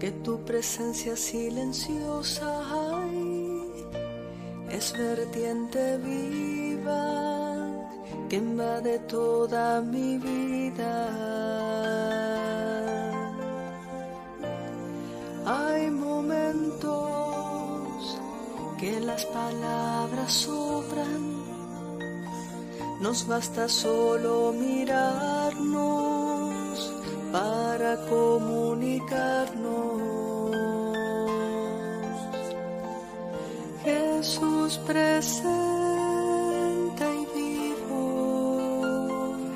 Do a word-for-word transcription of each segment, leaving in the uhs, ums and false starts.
que tu presencia silenciosa hay, es vertiente viva que invade toda mi vida. Hay momentos que las palabras sobran, nos basta solo mirarnos para comunicarnos. Jesús presente y vivo,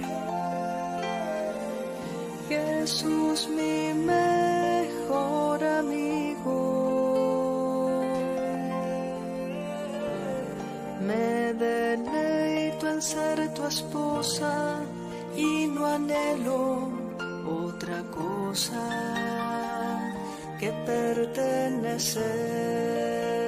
Jesús mi mejor amigo, me deleito en ser tu esposa y no anhelo otra cosa que pertenecerte.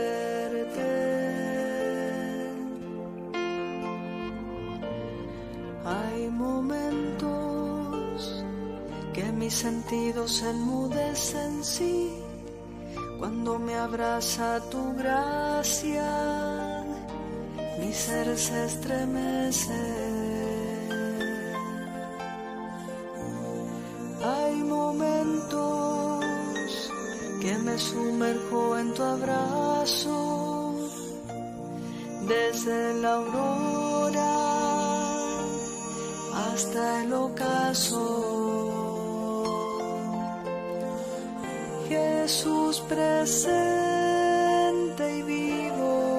Hay momentos que mis sentidos se enmudecen, sí, cuando me abraza tu gracia, mi ser se estremece. Hay momentos que me sumerjo en tu abrazo, desde la aurora hasta el ocaso. Jesús presente y vivo,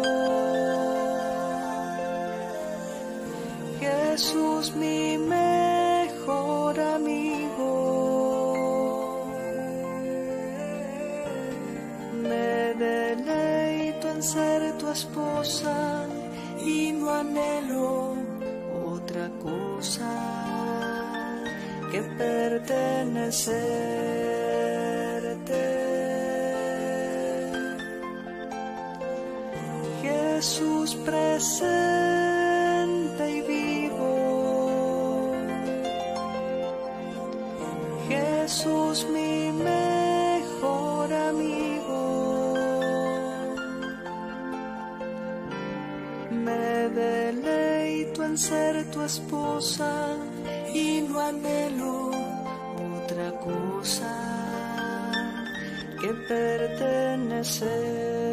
Jesús mi mejor amigo, me deleito en ser tu esposa y no anhelo otra cosa que pertenecerte. Jesús presente y vivo, Jesús mi mejor amigo, me deleito en ser tu esposa y no anhelo otra cosa que pertenecerte.